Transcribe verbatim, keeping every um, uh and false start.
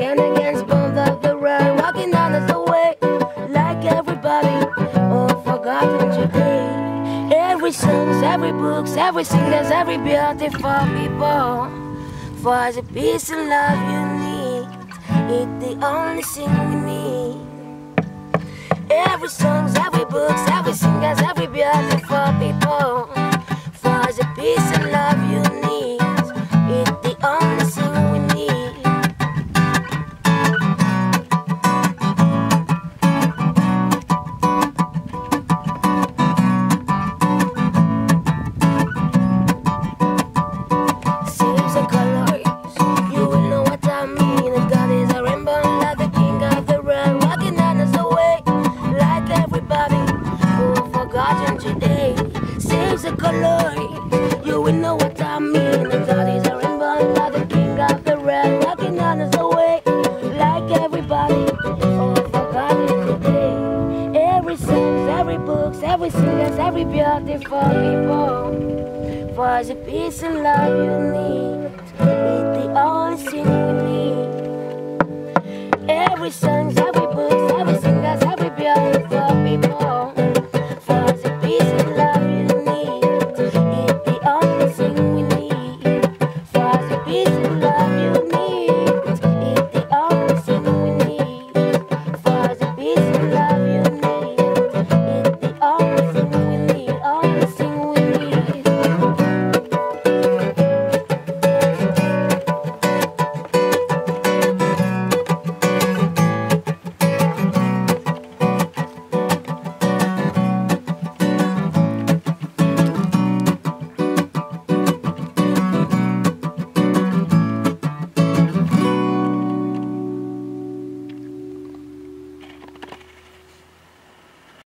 again against both of the world, walking on us away like everybody. Oh, forgotten today. Every songs, every books, every singers, every beautiful people. For the peace and love you need, it's the only thing we need. Every songs, every books, every singers, every beautiful people. For the peace and love you need, it's the only thing we need. Saves the colors, you will know what I mean. God is a rainbow, like the king of the world, walking on us away like everybody. Oh, forgotten today. Saves the color, you will know what I mean. God is a rainbow, like the king of the world, walking on us away like everybody. Oh, forgotten today. Every songs, every books, every singers, every beautiful people. For the peace and love you need, it's the only thing we need.